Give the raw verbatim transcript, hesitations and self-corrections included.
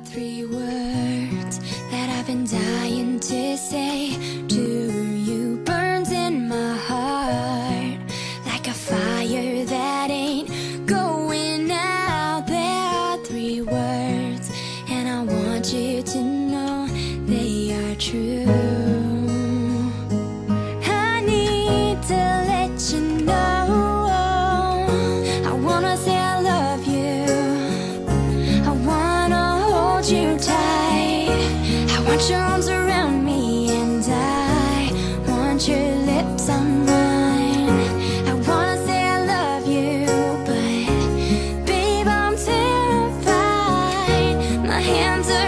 three words that I've been dying to say to you. Burns in my heart like a fire that ain't going out. There are three words, and I want you to know they are true. I need to let you know I wanna say I love you. I wanna hold you tight. I want your arms around me, and I want your lips on mine. I wanna say I love you, but babe, I'm terrified. My hands are